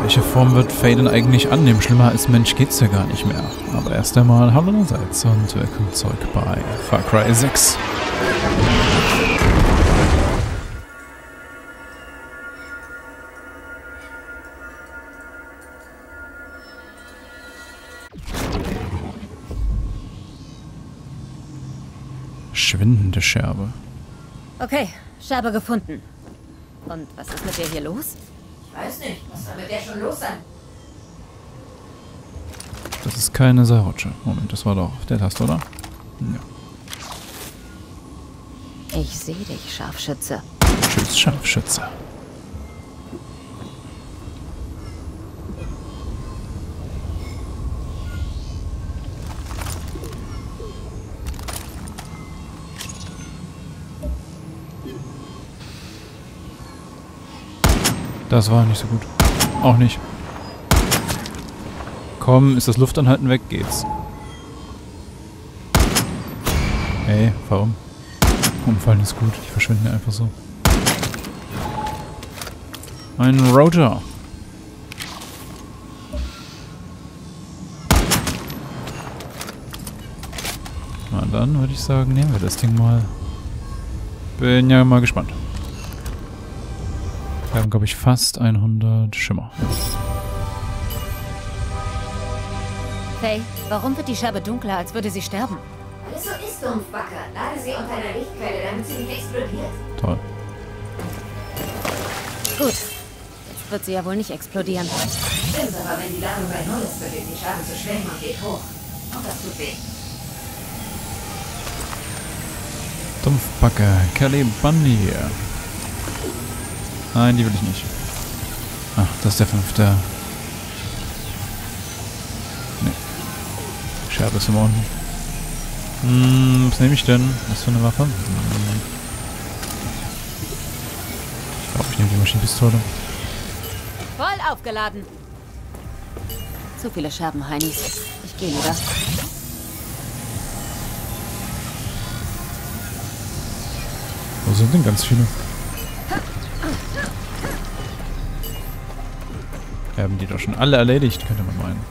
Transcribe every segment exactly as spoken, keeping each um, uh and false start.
Welche Form wird Faye denn eigentlich annehmen? Schlimmer als Mensch geht's ja gar nicht mehr. Aber erst einmal hallo allerseits und willkommen zurück bei Far Cry sechs. Schwindende Scherbe. Okay, Scherbe gefunden. Und was ist mit der hier los? Ich weiß nicht, was soll mit der schon los sein? Das ist keine Seilrutsche. Moment, das war doch auf der Taste, oder? Ja. Ich sehe dich, Scharfschütze. Tschüss, Scharfschütze. Das war nicht so gut. Auch nicht. Komm, ist das Luftanhalten weg? Geht's. Ey, warum? Umfallen ist gut. Ich verschwinde einfach so. Ein Roger. Na dann würde ich sagen, nehmen wir das Ding mal. Bin ja mal gespannt. Wir haben, glaube ich, fast hundert Schimmer. Faye, warum wird die Scherbe dunkler, als würde sie sterben? Weil es so ist, Dumpfbacke. Lade sie unter einer Lichtquelle, damit sie nicht explodiert. Toll. Gut. Jetzt wird sie ja wohl nicht explodieren. Stimmt, aber wenn die Ladung bei Null ist, beginnt die Scherbe zu schwingen und geht hoch. Und das tut weh. Dumpfbacke. Kelly Bundy. Nein, die will ich nicht. Ach, das ist der fünfte. Nee. Scherbe ist immer unten. Hm, was nehme ich denn? Was für eine Waffe? Hm. Ich glaube, ich nehme die Maschinenpistole. Voll aufgeladen. Zu viele Scherben, Heinis. Ich gehe lieber. Wo sind denn ganz viele? Haben die doch schon alle erledigt, könnte man meinen.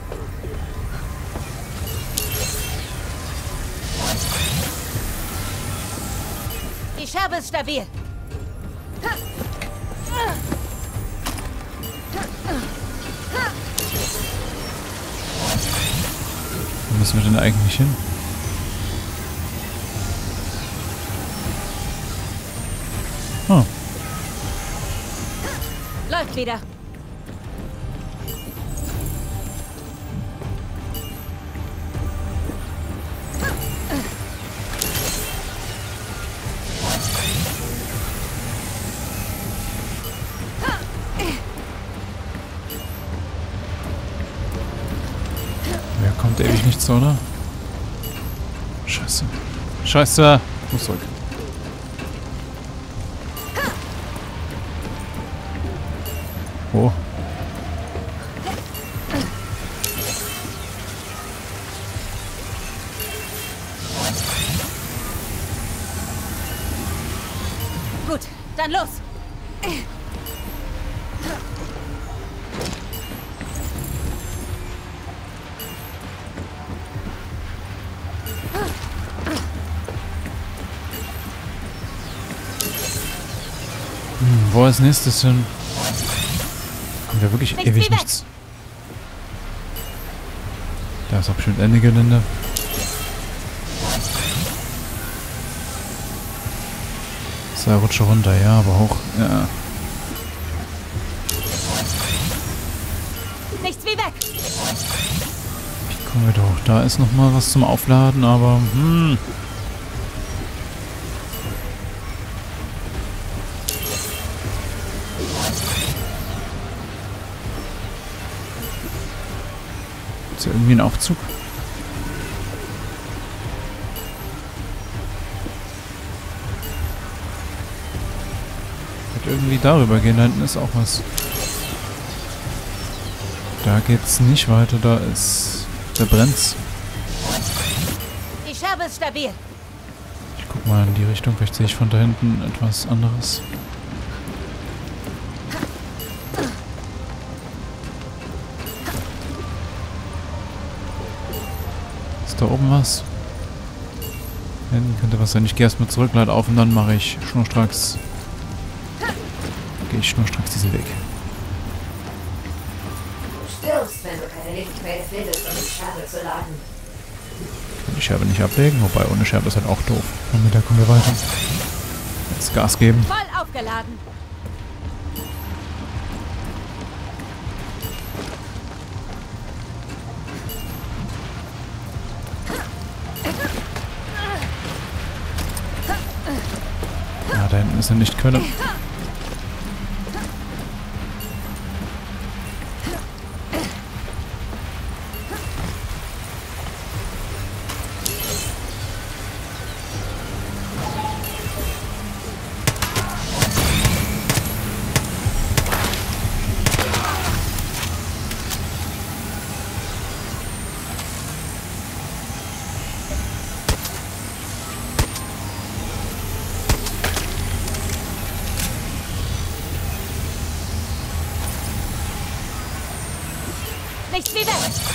Die Scherbe ist stabil. Wo müssen wir denn eigentlich hin? Oh. Läuft wieder. Kommt ewig nichts, oder? Scheiße. Scheiße! Ich muss zurück. Oh. Gut, dann los! Wo ist nächstes hin? Kommt ja wirklich Nichts ewig nichts. Da ist auch bestimmt Ende Gelände. So, rutsche runter, ja, aber hoch. Ja. Nichts wie weg! Wie kommen wir da hoch? Da ist noch mal was zum Aufladen, aber hm. Ist ja irgendwie ein Aufzug. Wird irgendwie darüber gehen. Da hinten ist auch was. Da geht's nicht weiter. Da ist... Da brennt's. Die Scherbe ist stabil. Ich guck mal in die Richtung. Vielleicht sehe ich von da hinten etwas anderes. Ist da oben was? Hinten könnte was sein. Ich gehe erstmal zurück, lade auf und dann mache ich schnurstracks. Gehe ich schnurstracks diesen Weg. Du stirbst, wenn du keine Lichtquelle findest, um die Scherbe zu laden. Die Scherbe nicht ablegen, wobei ohne Scherbe ist halt auch doof. Und mit der kommen wir weiter. Jetzt Gas geben. Voll aufgeladen. Ja, da hinten ist eine Lichtquelle. Nichts wie weg.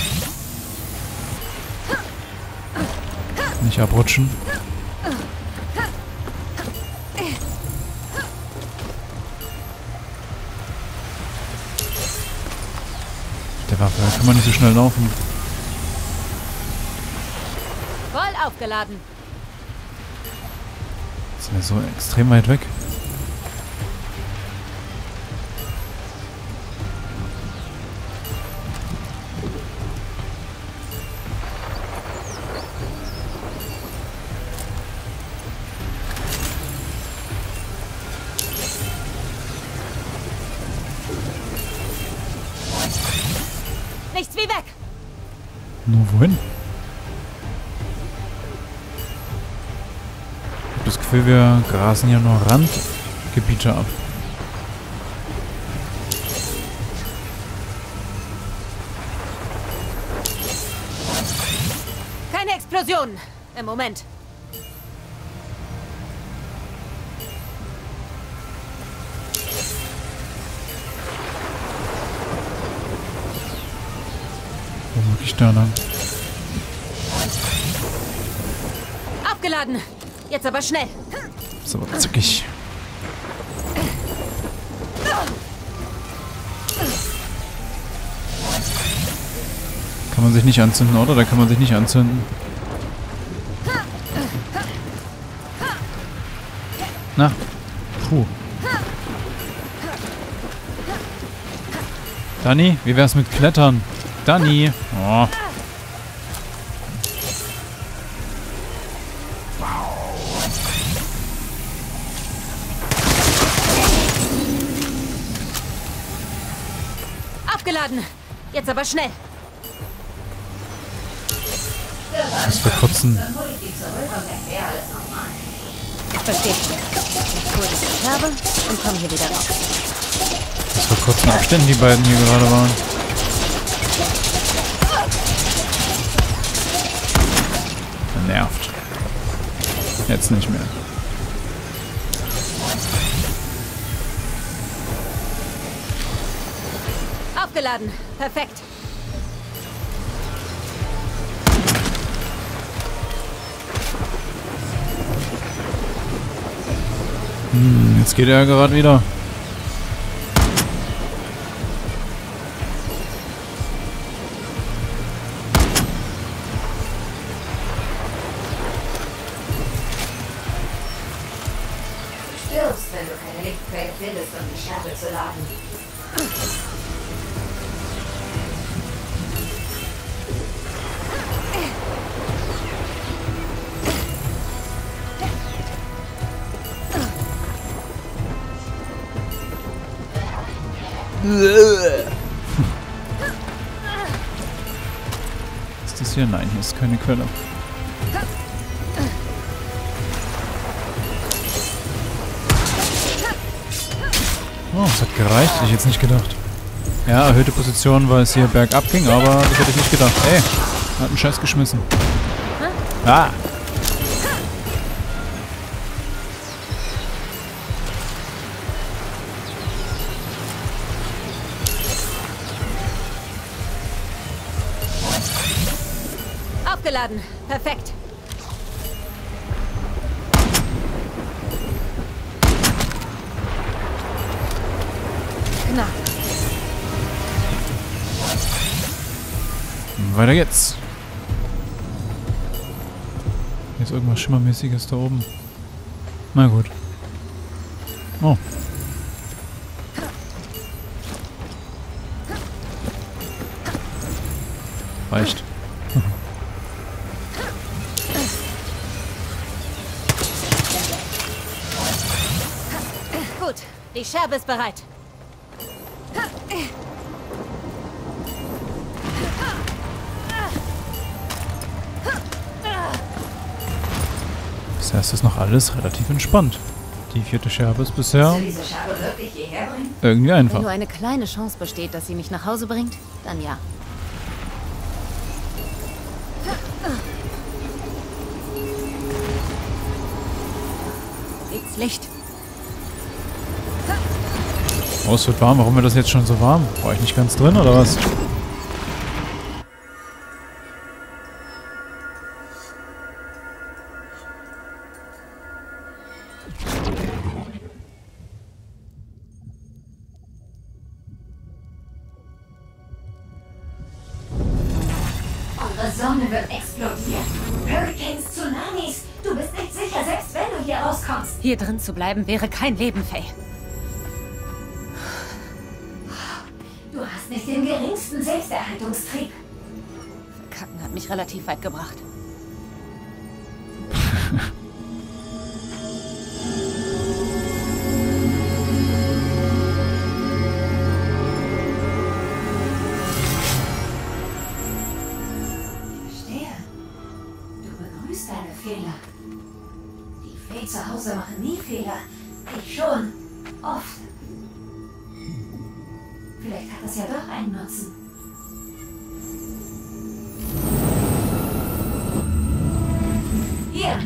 Nicht abrutschen. Der Waffe, da kann man nicht so schnell laufen. Voll aufgeladen. Sind wir so extrem weit weg? Nichts wie weg. Nur wohin? Ich habe das Gefühl, wir grasen ja nur Randgebiete ab. Keine Explosionen. Im Moment. Womöglich da lang. Abgeladen. Jetzt aber schnell. Ist aber zickig. Kann man sich nicht anzünden, oder? Da kann man sich nicht anzünden. Na. Puh. Dani, wie wär's mit Klettern? Dani. Oh. Abgeladen. Jetzt aber schnell. Das verkotzen. Dann hol ich die zurück und erkläre alles nochmal. Versteht. Ich hole die Scherbe und komme hier wieder raus. Das vor kurzen Abständen die beiden hier gerade waren. Nervt. Jetzt nicht mehr. Aufgeladen. Perfekt. Hm, jetzt geht er gerade wieder. Du stirbst, wenn du keine Lichtquelle findest, um die Scherbe zu laden. Ist das hier? Nein, hier ist keine Quelle. Oh, das hat gereicht. Hätte ich jetzt nicht gedacht. Ja, erhöhte Position, weil es hier bergab ging, aber das hätte ich nicht gedacht. Ey, hat einen Scheiß geschmissen. Ah! Aufgeladen. Perfekt. Knapp. Weiter geht's. Hier ist irgendwas Schimmermäßiges da oben. Na gut. Oh. Reicht. Gut, die Scherbe ist bereit. Bisher ist das noch alles relativ entspannt. Die vierte Scherbe ist bisher Willst du diese Scherbe wirklich hierher bringen? irgendwie Wenn einfach. nur eine kleine Chance besteht, dass sie mich nach Hause bringt, dann ja. Liegt's Licht. Oh, es wird warm. Warum wird das jetzt schon so warm? War ich nicht ganz drin, oder was? Unsere Sonne wird explodieren. Hurricanes, Tsunamis. Du bist nicht sicher, selbst wenn du hier rauskommst. Hier drin zu bleiben wäre kein Leben, Faye. Du hast nicht den geringsten Selbsterhaltungstrieb. Verkacken hat mich relativ weit gebracht. Deine Fehler. Die Fee zu Hause machen nie Fehler. Ich schon. Oft. Vielleicht hat das ja doch einen Nutzen. Hier.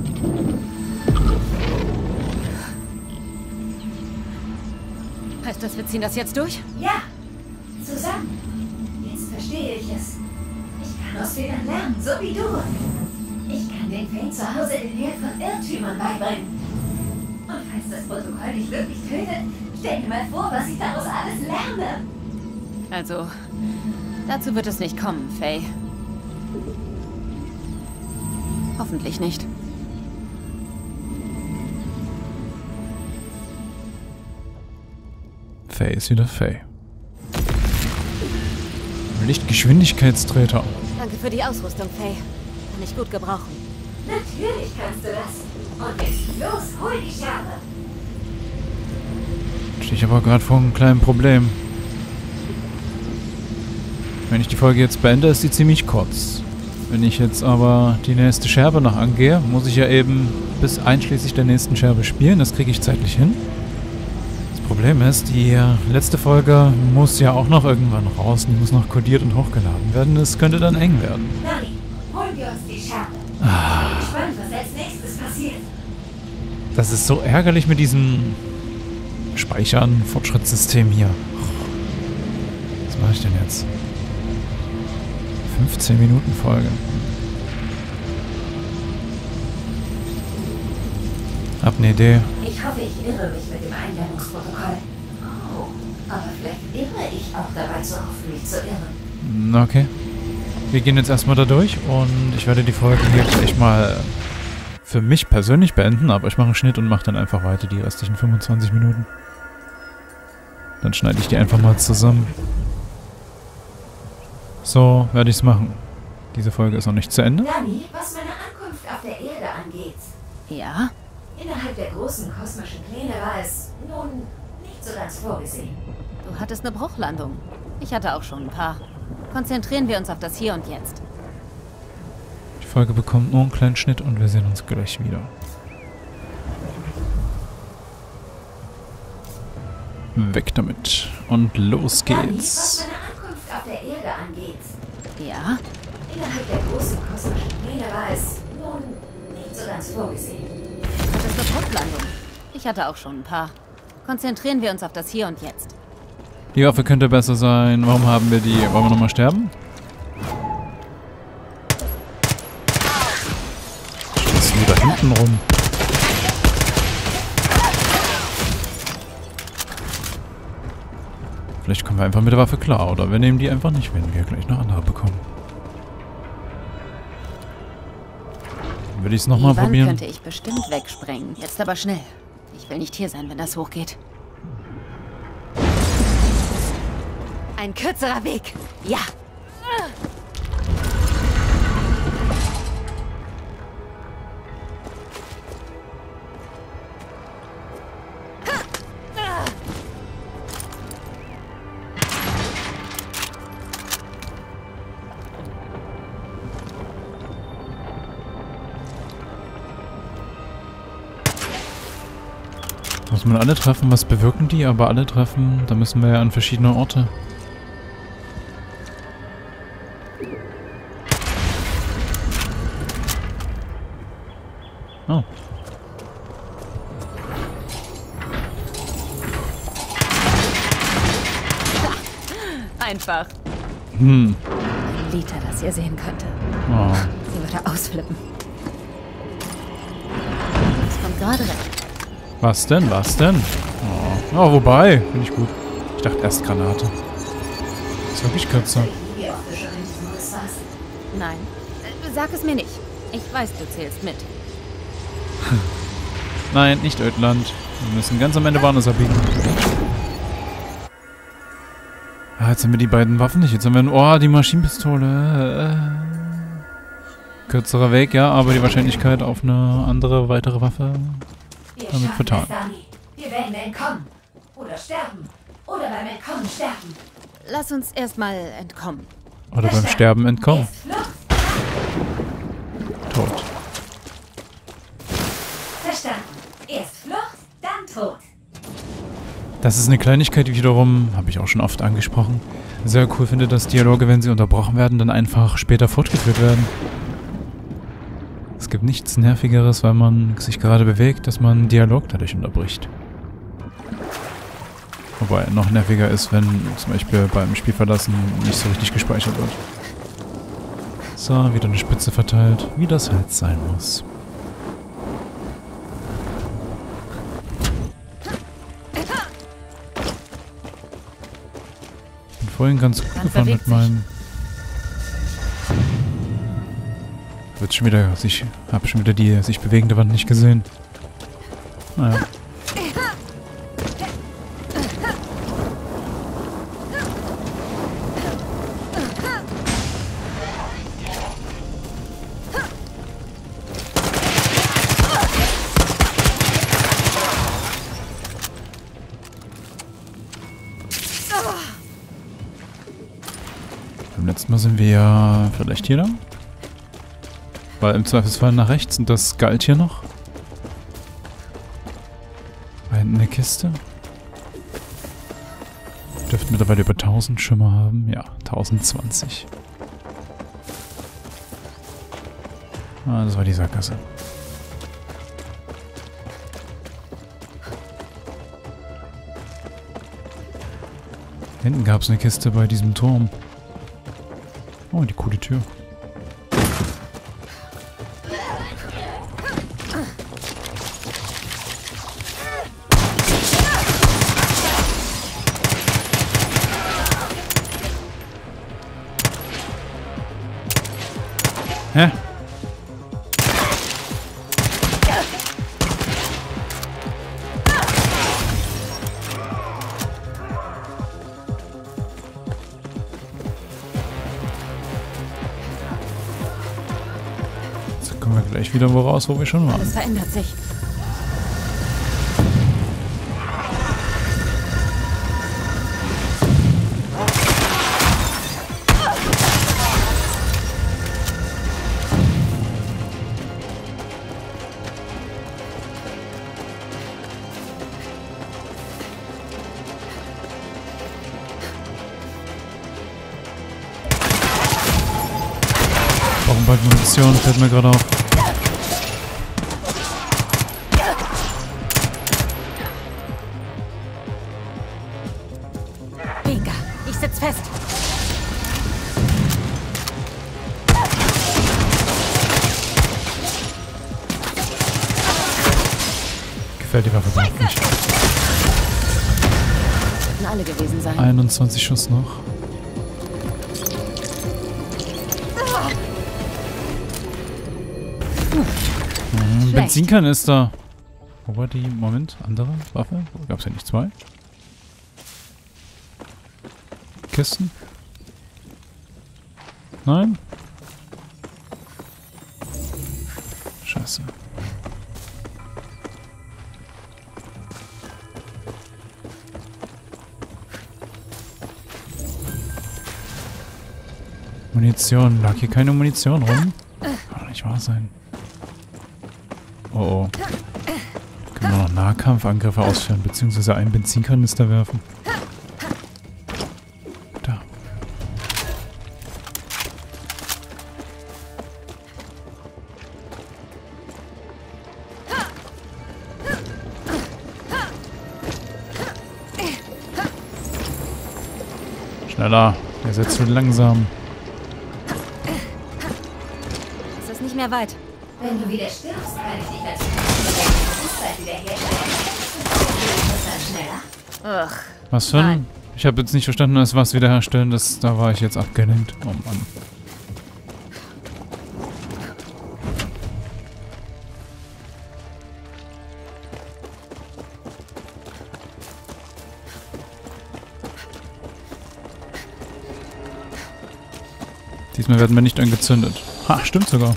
Heißt das, wir ziehen das jetzt durch? Ja. Zusammen. Jetzt verstehe ich es. Ich kann aus Fehlern lernen, so wie du. Ich kann den Feen zu Hause den Wert von Irrtümern beibringen. Und falls das Protokoll dich wirklich tötet, stell dir mal vor, was ich daraus alles lerne. Also, dazu wird es nicht kommen, Faye. Hoffentlich nicht. Faye ist wieder Faye. Lichtgeschwindigkeitstreter. Danke für die Ausrüstung, Faye. Kann ich gut gebrauchen. Natürlich kannst du das. Und jetzt los, hol die Scherbe. Stehe ich aber gerade vor einem kleinen Problem. Wenn ich die Folge jetzt beende, ist sie ziemlich kurz. Wenn ich jetzt aber die nächste Scherbe noch angehe, muss ich ja eben bis einschließlich der nächsten Scherbe spielen. Das kriege ich zeitlich hin. Das Problem ist, die letzte Folge muss ja auch noch irgendwann raus. Die muss noch kodiert und hochgeladen werden. Es könnte dann eng werden. Nani, holen wir uns die Scherbe. Ich bin gespannt, was als nächstes passiert. Das ist so ärgerlich mit diesem Speichern, Fortschrittssystem hier. Was mache ich denn jetzt? fünfzehn Minuten Folge. Hab eine Idee. Ich hoffe, ich irre mich mit dem Einladungsprotokoll. Oh, aber vielleicht irre ich auch dabei zu hoffen, mich zu irren. Na, okay. Wir gehen jetzt erstmal da durch und ich werde die Folge hier gleich mal für mich persönlich beenden, aber ich mache einen Schnitt und mache dann einfach weiter die restlichen fünfundzwanzig Minuten. Dann schneide ich die einfach mal zusammen. So werde ich es machen. Diese Folge ist noch nicht zu Ende. Nani, was meine Ankunft auf der Erde angeht. Ja? Innerhalb der großen kosmischen Pläne war es nun nicht so ganz vorgesehen. Du hattest eine Bruchlandung. Ich hatte auch schon ein paar. Konzentrieren wir uns auf das Hier und Jetzt. Die Folge bekommt nur einen kleinen Schnitt und wir sehen uns gleich wieder. Weg damit. Und los Nani, geht's. was meine Ankunft auf der Erde angeht. Ja? Innerhalb der großen kosmischen Pläne war es nun nicht so ganz vorgesehen. Du hattest eine Bruchlandung. Ich hatte auch schon ein paar. Konzentrieren wir uns auf das Hier und Jetzt. Die Waffe könnte besser sein. Warum haben wir die? Wollen wir nochmal sterben? die da hinten rum? Vielleicht kommen wir einfach mit der Waffe klar. Oder wir nehmen die einfach nicht, wenn wir gleich noch andere bekommen. Würde ich es nochmal probieren? könnte ich bestimmt wegsprengen. Jetzt aber schnell. Ich will nicht hier sein, wenn das hochgeht. Ein kürzerer Weg. Ja. Muss man alle treffen? Was bewirken die? Aber alle treffen, da müssen wir ja an verschiedene Orte. Oh. Einfach. Hm. Ein Liter, das ihr sehen könnte. Oh. Sie würde ausflippen. Das kommt gerade recht. Was denn? Was denn? Oh, oh wobei. Finde ich gut. Ich dachte erst Granate. Ist wirklich kürzer. Wie oft du schon in diesem Riss warst? Nein. Äh, Sag es mir nicht. Ich weiß, du zählst mit. Nein, nicht Ödland. Wir müssen ganz am Ende Warnus abbiegen. Ah, jetzt haben wir die beiden Waffen nicht. Jetzt haben wir... Oh, die Maschinenpistole. Äh. Kürzerer Weg, ja, aber die Wahrscheinlichkeit auf eine andere, weitere Waffe... Wir damit schaffen vertan. es, Dani. Wir werden entkommen. Oder sterben. Oder beim Entkommen sterben. Lass uns erstmal entkommen. Oder beim Sterben entkommen. Erst Flucht. Tot. Verstanden. Erst Flucht, dann Tod. Das ist eine Kleinigkeit, die wiederum, habe ich auch schon oft angesprochen, sehr cool finde, dass Dialoge, wenn sie unterbrochen werden, dann einfach später fortgeführt werden. Es gibt nichts Nervigeres, weil man sich gerade bewegt, dass man einen Dialog dadurch unterbricht. Wobei noch nerviger ist, wenn zum Beispiel beim Spielverlassen nicht so richtig gespeichert wird. So, wieder eine Spitze verteilt, wie das halt sein muss. Ich bin vorhin ganz gut gefahren mit meinem... Wird schon wieder, ich habe schon wieder die sich bewegende Wand nicht gesehen. Naja. Beim letzten Mal sind wir ja vielleicht hier lang. Weil im Zweifelsfall nach rechts und das galt hier noch. Da hinten eine Kiste. Dürften mittlerweile über tausend Schimmer haben. Ja, tausendzwanzig. Ah, das war die Sackgasse. Hinten gab es eine Kiste bei diesem Turm. Oh, die coole Tür. Hä? Jetzt kommen wir gleich wieder wo raus, wo wir schon waren. Es verändert sich. Brauchen bald Munition, fällt mir gerade auf. Binga, ich sitz fest. gefällt die Waffe überhaupt nicht. Sollten alle gewesen sein. einundzwanzig Schuss noch. Mhm, Benzinkanister. Wo war die? Moment, andere Waffe? Gab es ja nicht zwei? Kisten? Nein? Scheiße. Munition. Lag hier keine Munition rum? Kann doch nicht wahr sein. Oh oh. Können wir noch Nahkampfangriffe ausführen, beziehungsweise einen Benzinkanister werfen. Da. Schneller. Ihr seid zu langsam. Es ist nicht mehr weit. Wenn du wieder stirbst, kann ich dich als Bewusstsein wiederherstellen. Ist das schneller? Ugh. Was für ein? Ich habe jetzt nicht verstanden, als was wiederherstellen. Das, da war ich jetzt abgelenkt. Oh Mann. Diesmal werden wir nicht angezündet. Ha, stimmt sogar.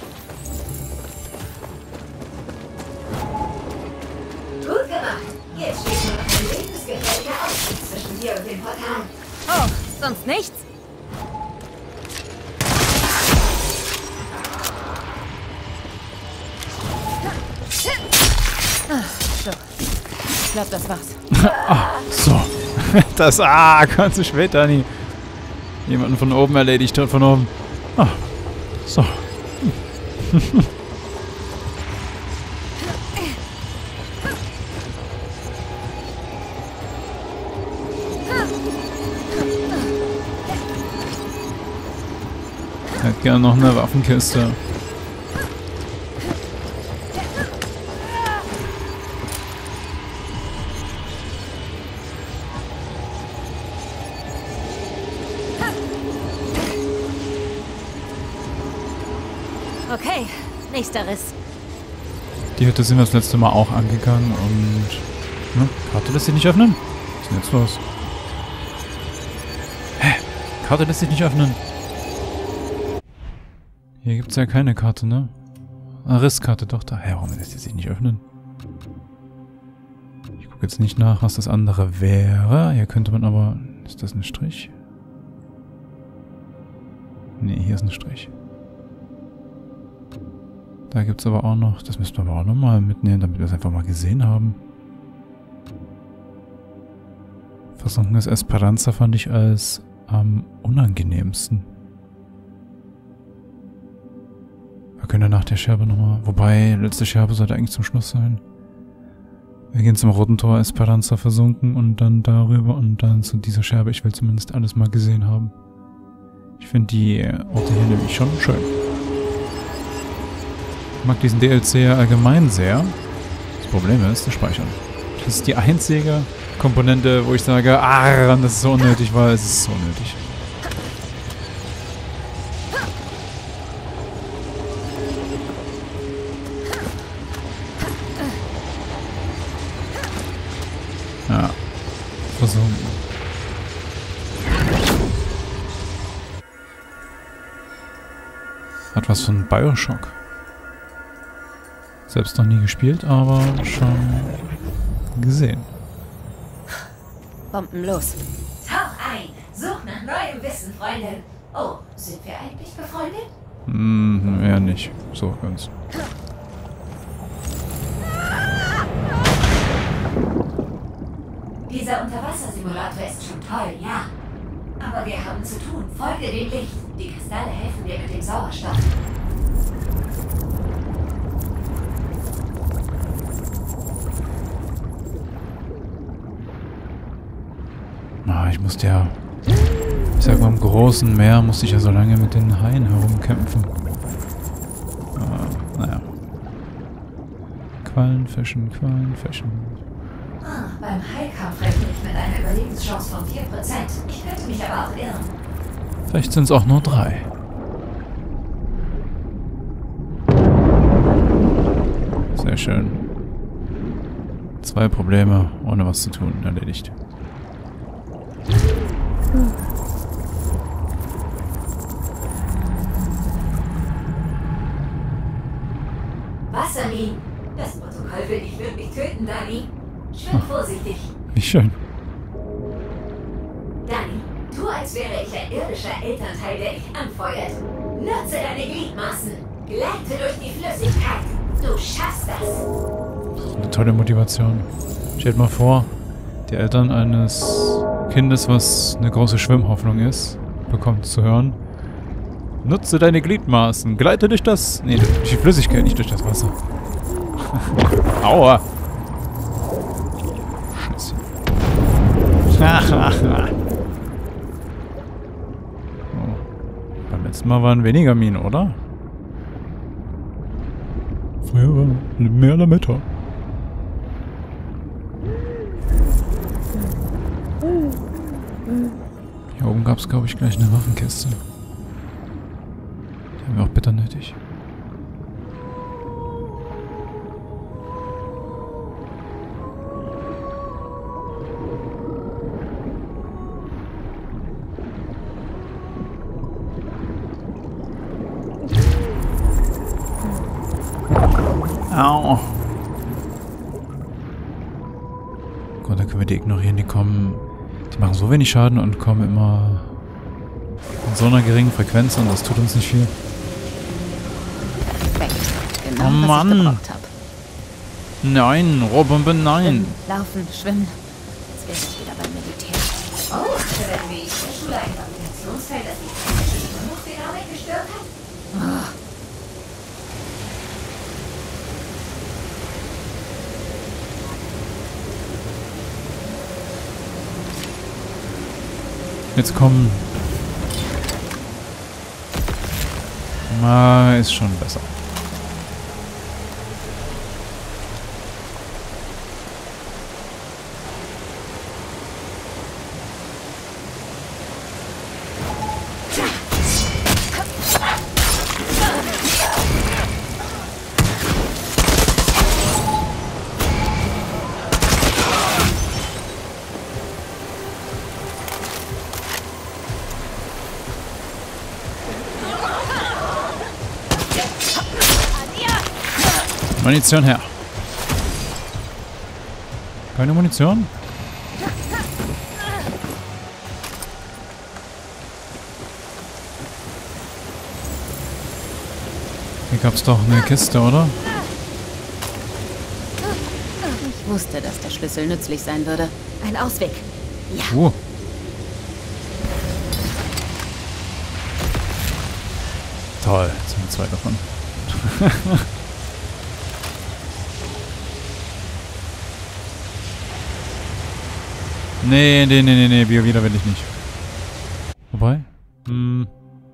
Gut gemacht. Jetzt steht nur noch ein lebensgefährlicher Aufstieg zwischen dir und dem Portal. Oh, sonst nichts? Ach, so. Ich glaube, das war's. Ah, so. Das, ah, kannst du später nie. Jemanden von oben erledigt hat, von oben. Ah, so. Ich hätte gerne noch eine Waffenkiste. Okay, nächster Riss. Die Hütte sind wir das letzte Mal auch angegangen und... Ne, Karte lässt sich nicht öffnen? Was ist denn jetzt los? Hä? Karte lässt sich nicht öffnen. Hier gibt es ja keine Karte, ne? Ah, Risskarte, doch da. Hä, warum lässt sie sich nicht öffnen? Ich gucke jetzt nicht nach, was das andere wäre. Hier könnte man aber... Ist das ein Strich? Ne, hier ist ein Strich. Da gibt es aber auch noch, das müssen wir aber auch nochmal mitnehmen, damit wir es einfach mal gesehen haben. Versunkenes Esperanza fand ich als am unangenehmsten. Wir können ja nach der Scherbe nochmal, wobei, letzte Scherbe sollte eigentlich zum Schluss sein. Wir gehen zum Roten Tor, Esperanza versunken und dann darüber und dann zu dieser Scherbe. Ich will zumindest alles mal gesehen haben. Ich finde die Orte hier nämlich schon schön. Ich mag diesen D L C ja allgemein sehr. Das Problem ist, das Speichern. Das ist die einzige Komponente, wo ich sage, ah, das ist so unnötig, weil es ist so unnötig. Ja. Versuchen. Hat was von Bioshock. Selbst noch nie gespielt, aber schon gesehen. Bomben los. Tauch ein. Such nach neuem Wissen, Freundin. Oh, sind wir eigentlich befreundet? Hm, eher nicht. So, ganz. Dieser Unterwassersimulator ist schon toll, ja. Aber wir haben zu tun. Folge dem Licht. Die Kristalle helfen dir mit dem Sauerstoff. Ah, ich musste ja... Ich sag mal, im großen Meer musste ich ja so lange mit den Haien herumkämpfen. Ah, naja. Quallen fischen, Quallen fischen. Ah, beim Heilkampf rechne ich mit einer Überlebenschance von vier Prozent. Ich könnte mich aber auch irren. Vielleicht sind es auch nur drei. Sehr schön. Zwei Probleme, ohne was zu tun, erledigt. Wassermin! Das Protokoll will dich wirklich töten, Dani. Schwimm vorsichtig. Wie schön. Dani, tu als wäre ich ein irdischer Elternteil, der dich anfeuert. Nutze deine Gliedmaßen. Gleite durch die Flüssigkeit. Du schaffst das. Eine tolle Motivation. Stellt mal vor, die Eltern eines Kindes, was eine große Schwimmhoffnung ist, bekommt zu hören: Nutze deine Gliedmaßen, gleite durch das... Nee, durch die Flüssigkeit, nicht durch das Wasser. Aua! Scheiße. Oh. Beim letzten Mal waren weniger Minen, oder? Früher war mehr Lametta. Hier oben gab es, glaube ich, gleich eine Waffenkiste. Die haben wir auch bitter nötig. Au. Gut, dann können wir die ignorieren. Die kommen... Die machen so wenig Schaden und kommen immer in so einer geringen Frequenz und das tut uns nicht viel. Perfekt. Genau, Oh was Mann. ich gebraucht hab. Nein, Rohrbombe, nein. Laufen, schwimmen. Jetzt wäre ich wieder beim Militär. Oh, wenn wie ich der Schule ein Gravitationsfeld, das die technische Strömungsdynamik gestört hat? Oh. Jetzt kommen... Ah, ist schon besser. Munition her. Keine Munition? Hier gab's doch eine Kiste, oder? Ich wusste, dass der Schlüssel nützlich sein würde. Ein Ausweg. Ja. Uh. Toll, jetzt sind wir zwei davon. Nee, nee, nee, nee, nee, Bio wieder will ich nicht. Wobei? Hm.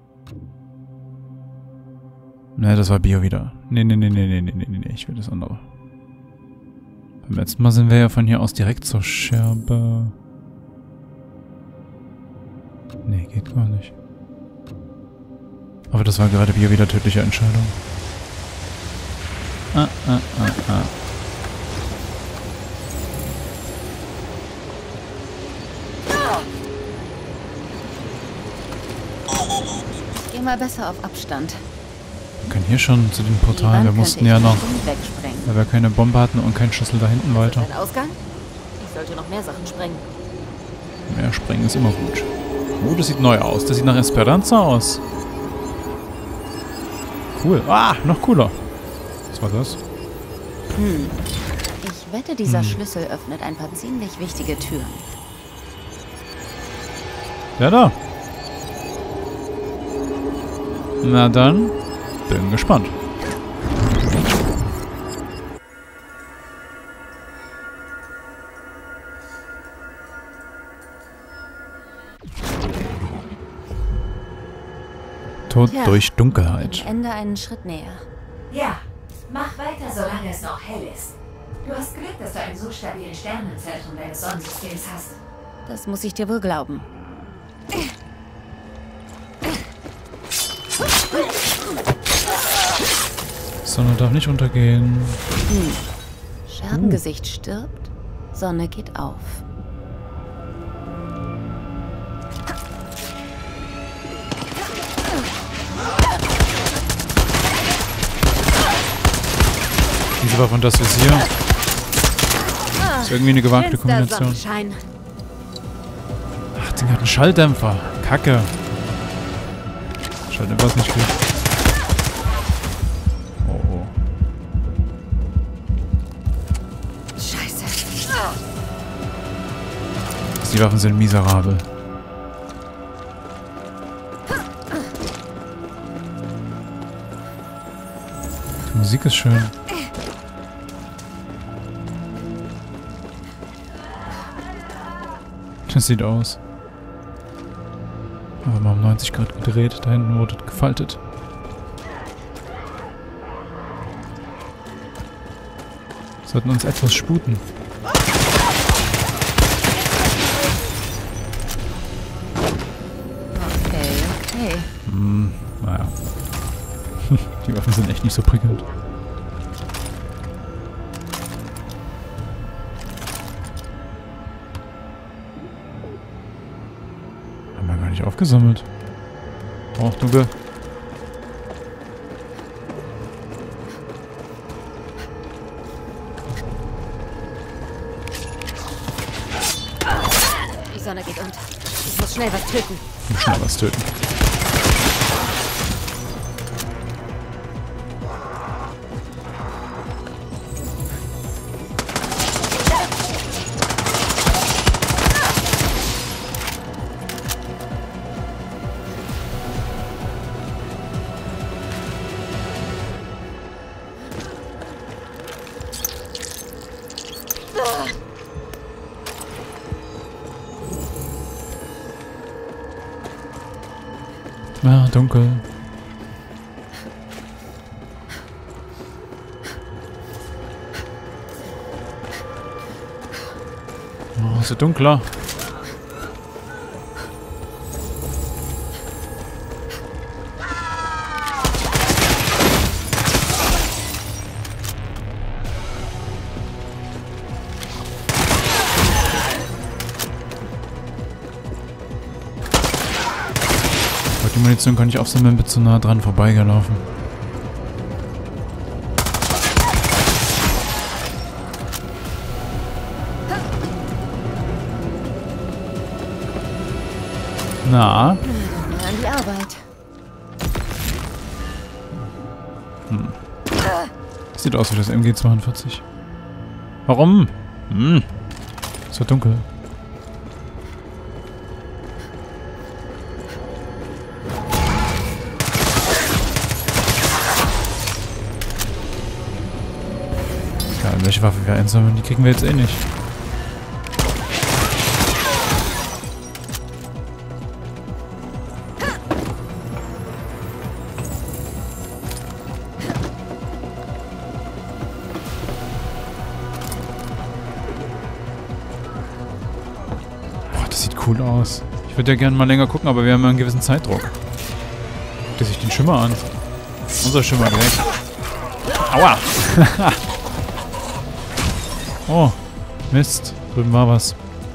Ne, das war Bio wieder. Nee, nee, nee, nee, nee, nee, nee, nee, ich will das andere. Beim letzten Mal sind wir ja von hier aus direkt zur Scherbe. Nee, geht gar nicht. Aber das war gerade Bio wieder tödliche Entscheidung. Ah, ah, ah, ah. Geh mal besser auf Abstand. Wir können hier schon zu den Die Portalen. Wand Wir könnte mussten ich ja noch, bestimmt wegsprengen. weil wir keine Bombe hatten und keinen Schlüssel da hinten weiter. Ist das ein Ausgang? Ich sollte noch mehr Sachen sprengen. Mehr sprengen ist immer gut. Oh, das sieht neu aus. Das sieht nach Esperanza aus. Cool. Ah, noch cooler. Was war das? Hm. Ich wette, dieser Hm. Schlüssel öffnet ein paar ziemlich wichtige Türen. Ja, da. Na dann, bin gespannt. Tod Tja, durch Dunkelheit. Am Ende einen Schritt näher. Ja, Mach weiter, solange es noch hell ist. Du hast Glück, dass du einen so stabilen Stern im Zentrum deines Sonnensystems hast. Das muss ich dir wohl glauben. Sonne darf nicht untergehen. Hm. Scherbengesicht stirbt, Sonne geht auf. Diese Waffe und das Visier. Ist irgendwie eine gewagte Finster Kombination. Sonnenschein. Ach, das Ding hat einen Schalldämpfer. Kacke. Schalldämpfer ist nicht gut. Oh, oh. Scheiße. Die Waffen sind miserabel. Die Musik ist schön. Das sieht aus. Aber mal um neunzig Grad gedreht. Da hinten wurde gefaltet. Sollten uns etwas sputen. Okay, okay. Hm, naja. Die Waffen sind echt nicht so prickelnd. Haben wir gar nicht aufgesammelt. Oh, dunkel. Die Sonne geht unter. Ich muss schnell was töten. Ich muss schnell was töten. Ah, dunkel. Oh, ist ja dunkler. Die Munition kann ich aufsammeln, bin zu nah dran vorbeigelaufen. Na? An die Arbeit. Hm. Sieht aus wie das M G zweiundvierzig. Warum? Hm. Ist ja dunkel. Welche Waffe wir einsammeln, die kriegen wir jetzt eh nicht. Boah, das sieht cool aus. Ich würde ja gerne mal länger gucken, aber wir haben ja einen gewissen Zeitdruck. Guck dir sich den Schimmer an. Unser Schimmer weg. Aua! Oh, Mist. Drüben war was.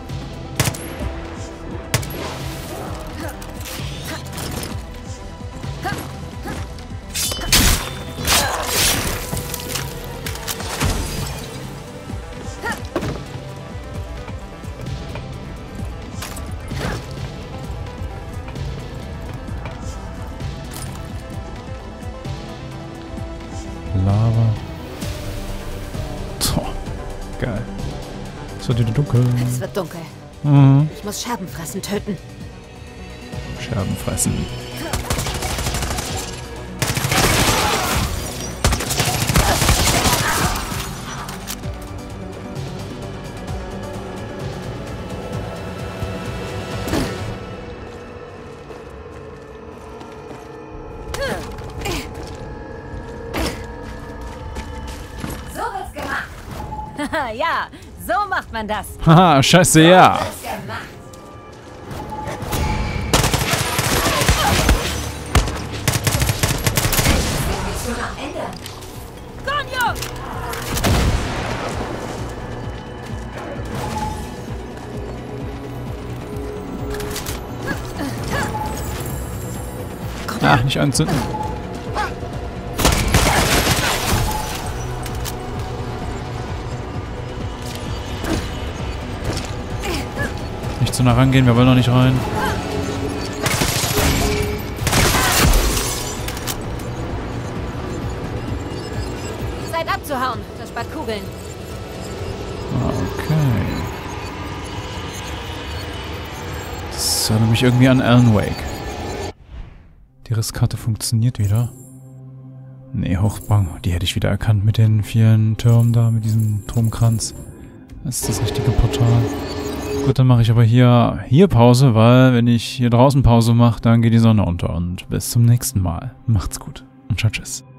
Lava. Toh, geil. Es wird wieder dunkel. Es wird dunkel. Mhm. Ich muss Scherbenfressen töten. Scherben fressen. Ja, so macht man das. Haha, scheiße, ja. Wird's gemacht. Das wird am Ende. Gonyo! Ach, nicht anzünden. Nicht zu nah rangehen, wir wollen noch nicht rein. Zeit abzuhauen. Das spart Kugeln. Okay. Das erinnert mich irgendwie an Alan Wake. Die Risskarte funktioniert wieder. Nee, Hochbang. Die hätte ich wieder erkannt mit den vielen Türmen da, mit diesem Turmkranz. Das ist das richtige Portal. Gut, dann mache ich aber hier, hier Pause, weil wenn ich hier draußen Pause mache, dann geht die Sonne unter. Und bis zum nächsten Mal. Macht's gut und ciao, tschüss.